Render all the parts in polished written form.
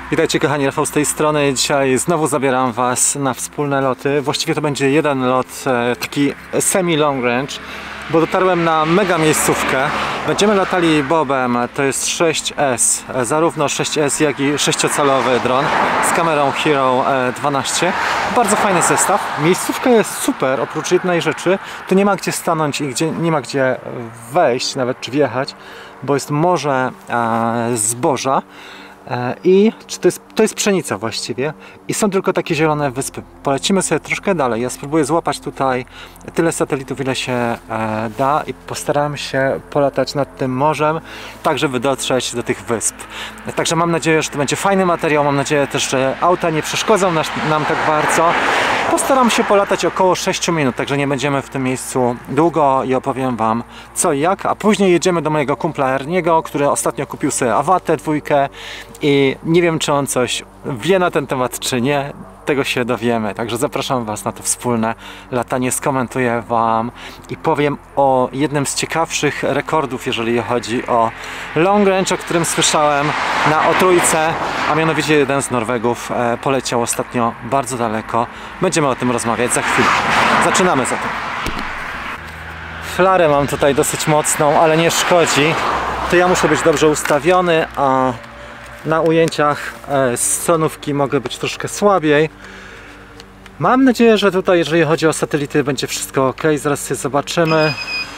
Witajcie kochani, Rafał z tej strony. Dzisiaj znowu zabieram Was na wspólne loty. Właściwie to będzie jeden lot, taki semi-long range, bo dotarłem na mega miejscówkę. Będziemy latali Bobem, to jest 6S, zarówno 6S jak i 6-calowy dron z kamerą Hero 12. Bardzo fajny zestaw. Miejscówka jest super, oprócz jednej rzeczy, tu nie ma gdzie stanąć i nie ma gdzie wejść, nawet czy wjechać, bo jest morze zboża. I to jest pszenica właściwie i są tylko takie zielone wyspy. Polecimy sobie troszkę dalej. Ja spróbuję złapać tutaj tyle satelitów, ile się da i postaram się polatać nad tym morzem, tak żeby dotrzeć do tych wysp. Także mam nadzieję, że to będzie fajny materiał. Mam nadzieję też, że auta nie przeszkodzą nam tak bardzo. Postaram się polatać około 6 minut, także nie będziemy w tym miejscu długo i opowiem Wam co i jak, a później jedziemy do mojego kumpla Erniego, który ostatnio kupił sobie Awatę 2 i nie wiem, czy on coś wie na ten temat, czy nie. Tego się dowiemy, także zapraszam Was na to wspólne latanie, skomentuję Wam i powiem o jednym z ciekawszych rekordów, jeżeli chodzi o long range, o którym słyszałem na O3, a mianowicie jeden z Norwegów poleciał ostatnio bardzo daleko. Będziemy o tym rozmawiać za chwilę. Zaczynamy zatem. Flarę mam tutaj dosyć mocną, ale nie szkodzi. To ja muszę być dobrze ustawiony, a na ujęciach z sonówki mogę być troszkę słabiej. Mam nadzieję, że tutaj, jeżeli chodzi o satelity, będzie wszystko ok. Zaraz sobie zobaczymy.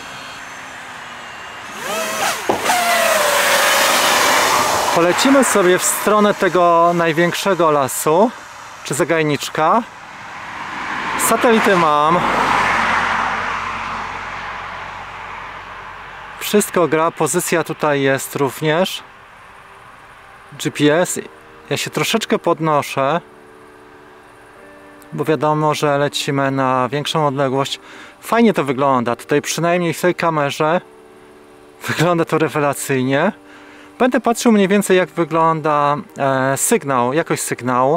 Polecimy sobie w stronę tego największego lasu, czy zagajniczka. Satelity mam. Wszystko gra, pozycja tutaj jest również. GPS. Ja się troszeczkę podnoszę, bo wiadomo, że lecimy na większą odległość. Fajnie to wygląda. Tutaj przynajmniej w tej kamerze wygląda to rewelacyjnie. Będę patrzył mniej więcej, jak wygląda sygnał, jakość sygnału,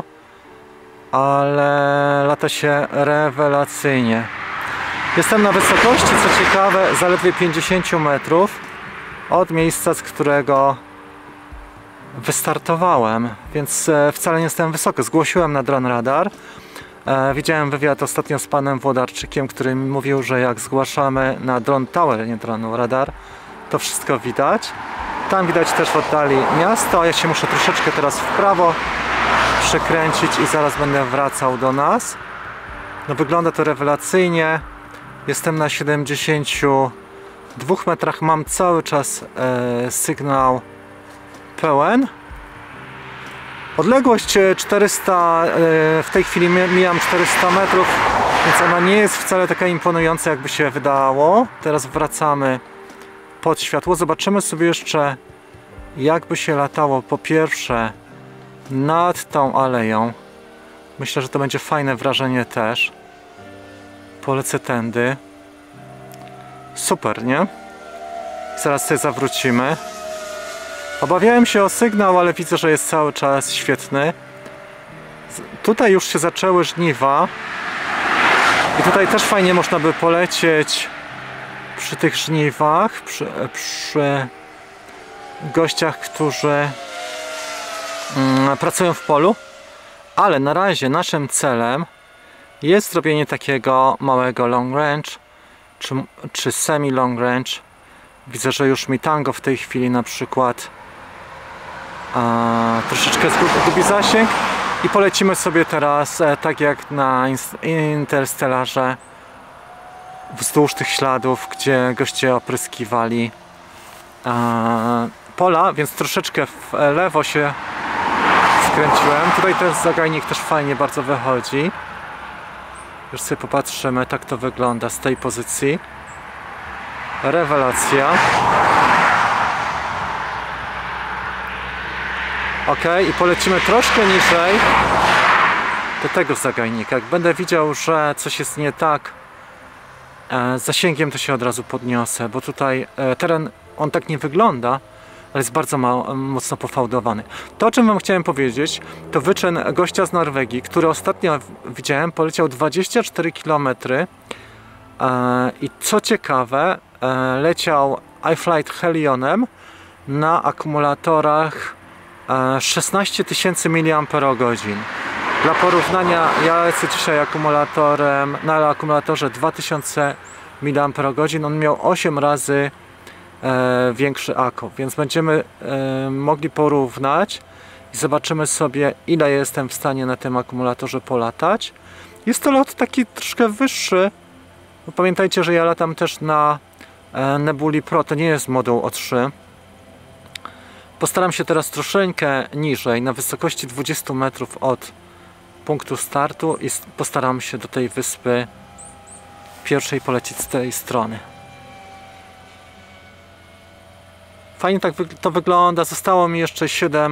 ale lata się rewelacyjnie. Jestem na wysokości, co ciekawe, zaledwie 50 metrów od miejsca, z którego wystartowałem, więc wcale nie jestem wysoko. Zgłosiłem na Dron Radar. Widziałem wywiad ostatnio z panem Włodarczykiem, który mi mówił, że jak zgłaszamy na Drone Tower, nie Drone Radar, to wszystko widać. Tam widać też w oddali miasto. Ja się muszę troszeczkę teraz w prawo przekręcić i zaraz będę wracał do nas. No wygląda to rewelacyjnie. Jestem na 72 metrach. Mam cały czas sygnał pełen. Odległość 400, w tej chwili mijam 400 metrów, więc ona nie jest wcale taka imponująca, jakby się wydało. Teraz wracamy pod światło. Zobaczymy sobie jeszcze, jakby się latało po pierwsze nad tą aleją. Myślę, że to będzie fajne wrażenie też. Polecę tędy. Super, nie? Zaraz sobie zawrócimy. Obawiałem się o sygnał, ale widzę, że jest cały czas świetny. Tutaj już się zaczęły żniwa. I tutaj też fajnie można by polecieć przy tych żniwach, przy gościach, którzy pracują w polu. Ale na razie naszym celem jest zrobienie takiego małego long range, czy semi long range. Widzę, że już mi Tango w tej chwili na przykład troszeczkę zgubi zasięg i polecimy sobie teraz tak jak na Interstellarze wzdłuż tych śladów, gdzie goście opryskiwali pola, więc troszeczkę w lewo się skręciłem. Tutaj ten zagajnik też fajnie bardzo wychodzi. Już sobie popatrzymy, tak to wygląda z tej pozycji. Rewelacja. Ok, i polecimy troszkę niżej do tego zagajnika. Jak będę widział, że coś jest nie tak z zasięgiem, to się od razu podniosę, bo tutaj teren, on tak nie wygląda, ale jest bardzo mocno pofałdowany. To, o czym Wam chciałem powiedzieć, to wyczyn gościa z Norwegii, który ostatnio widziałem, poleciał 24 km i co ciekawe, leciał iFlight Helionem na akumulatorach 16 000 mAh. Dla porównania, ja lecę dzisiaj akumulatorem, na akumulatorze 2000 mAh, on miał 8 razy większy akku, więc będziemy mogli porównać i zobaczymy sobie, ile jestem w stanie na tym akumulatorze polatać. Jest to lot taki troszkę wyższy, bo pamiętajcie, że ja latam też na Nebuli Pro, to nie jest moduł O3. Postaram się teraz troszeczkę niżej, na wysokości 20 metrów od punktu startu i postaram się do tej wyspy pierwszej polecieć z tej strony. Fajnie tak to wygląda, zostało mi jeszcze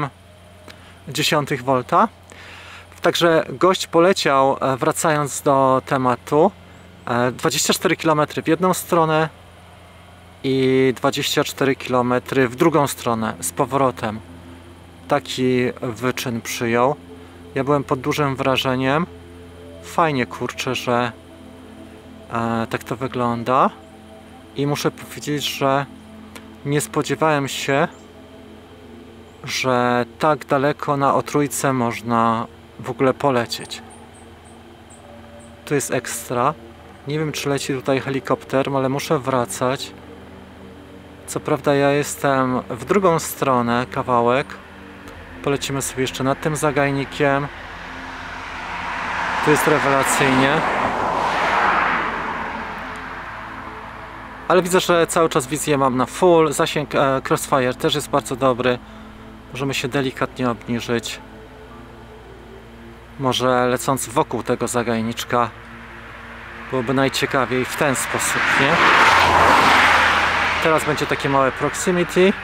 0,7 V. Także gość poleciał, wracając do tematu, 24 km w jedną stronę i 24 km w drugą stronę z powrotem. Taki wyczyn przyjął. Ja byłem pod dużym wrażeniem. Fajnie, kurczę, że tak to wygląda. I muszę powiedzieć, że nie spodziewałem się, że tak daleko na O3 można w ogóle polecieć. To jest ekstra. Nie wiem, czy leci tutaj helikopter, ale muszę wracać. Co prawda ja jestem w drugą stronę kawałek. Polecimy sobie jeszcze nad tym zagajnikiem. Tu jest rewelacyjnie. Ale widzę, że cały czas wizję mam na full. Zasięg Crossfire też jest bardzo dobry. Możemy się delikatnie obniżyć. Może lecąc wokół tego zagajniczka byłoby najciekawiej w ten sposób, nie? Teraz będzie takie małe proximity.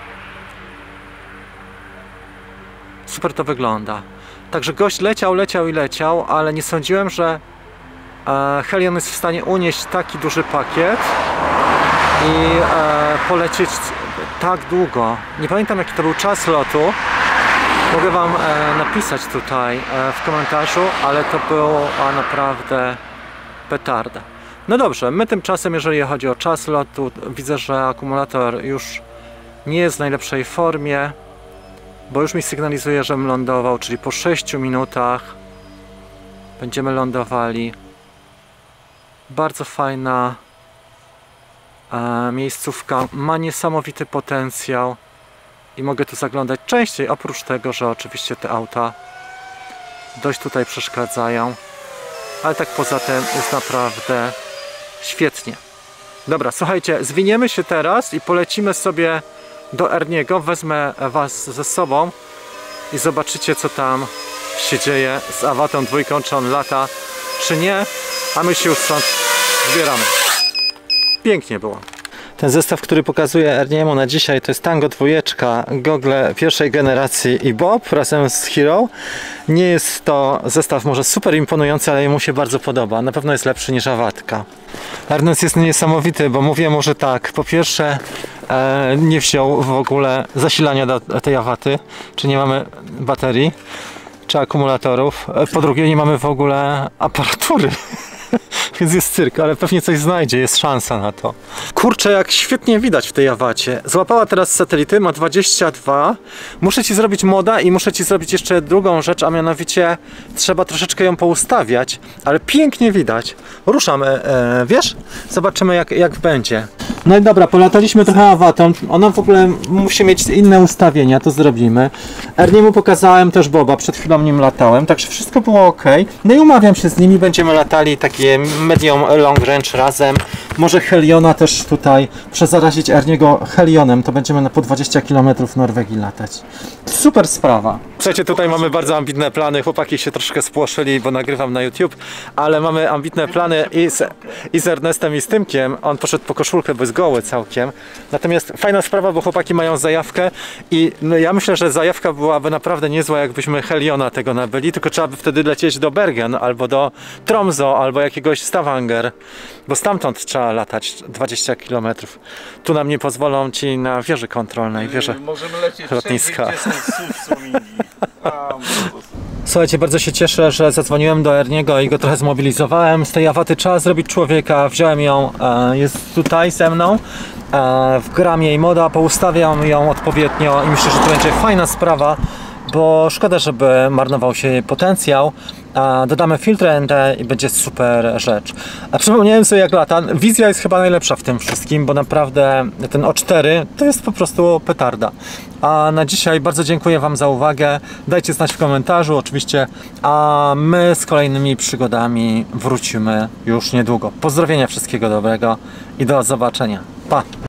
Super to wygląda. Także gość leciał, ale nie sądziłem, że Helion jest w stanie unieść taki duży pakiet i polecieć tak długo. Nie pamiętam, jaki to był czas lotu. Mogę Wam napisać tutaj w komentarzu, ale to było naprawdę petarda. No dobrze, my tymczasem, jeżeli chodzi o czas lotu, widzę, że akumulator już nie jest w najlepszej formie, bo już mi sygnalizuje, żebym lądował, czyli po 6 minutach będziemy lądowali. Bardzo fajna miejscówka, ma niesamowity potencjał i mogę tu zaglądać częściej, oprócz tego, że oczywiście te auta dość tutaj przeszkadzają, ale tak poza tym jest naprawdę świetnie. Dobra, słuchajcie, zwiniemy się teraz i polecimy sobie do Erniego, wezmę Was ze sobą i zobaczycie, co tam się dzieje z Awatą 2, czy on lata, czy nie, a my się już stąd zbieramy. Pięknie było. Ten zestaw, który pokazuję Erniemu na dzisiaj, to jest Tango 2, gogle pierwszej generacji i Bob razem z Hero. Nie jest to zestaw może super imponujący, ale mu się bardzo podoba. Na pewno jest lepszy niż Awatka. Ernest jest niesamowity, bo mówię mu, że tak, po pierwsze nie wziął w ogóle zasilania do tej Awaty, czy nie mamy baterii, czy akumulatorów. Po drugie, nie mamy w ogóle aparatury. Więc jest cyrk, ale pewnie coś znajdzie, jest szansa na to. Kurczę, jak świetnie widać w tej Awacie. Złapała teraz satelity, ma 22. Muszę Ci zrobić moda i muszę Ci zrobić jeszcze drugą rzecz, a mianowicie trzeba troszeczkę ją poustawiać, ale pięknie widać. Ruszamy, wiesz? Zobaczymy jak będzie. No i dobra, polataliśmy trochę Awatą. Ona w ogóle musi mieć inne ustawienia, to zrobimy. Erniemu pokazałem też Boba, przed chwilą nim latałem, także wszystko było ok. No i umawiam się z nimi, będziemy latali takie medium long range razem. Może Heliona też tutaj przezarazić Erniego Helionem, to będziemy na po 20 km Norwegii latać. Super sprawa. Słuchajcie, tutaj mamy bardzo ambitne plany, chłopaki się troszkę spłoszyli, bo nagrywam na YouTube, ale mamy ambitne plany i z Ernestem i z Tymkiem. On poszedł po koszulkę, bo jest goły całkiem. Natomiast fajna sprawa, bo chłopaki mają zajawkę i no, ja myślę, że zajawka byłaby naprawdę niezła, jakbyśmy Heliona tego nabyli, tylko trzeba by wtedy lecieć do Bergen, albo do Tromsø, albo jakiegoś Stavanger, bo stamtąd trzeba latać 20 km. Tu nam nie pozwolą ci na wieży kontrolnej, wieży lotniska. Słuchajcie, bardzo się cieszę, że zadzwoniłem do Erniego i go trochę zmobilizowałem. Z tej Awaty trzeba zrobić człowieka, wziąłem ją, jest tutaj ze mną wgram jej moda, poustawiam ją odpowiednio i myślę, że to będzie fajna sprawa, bo szkoda, żeby marnował się jej potencjał. Dodamy filtr ND i będzie super rzecz. Przypomniałem sobie, jak lata. Wizja jest chyba najlepsza w tym wszystkim, bo naprawdę ten O4 to jest po prostu petarda. A na dzisiaj bardzo dziękuję Wam za uwagę. Dajcie znać w komentarzu oczywiście, a my z kolejnymi przygodami wrócimy już niedługo. Pozdrowienia, wszystkiego dobrego i do zobaczenia. Pa!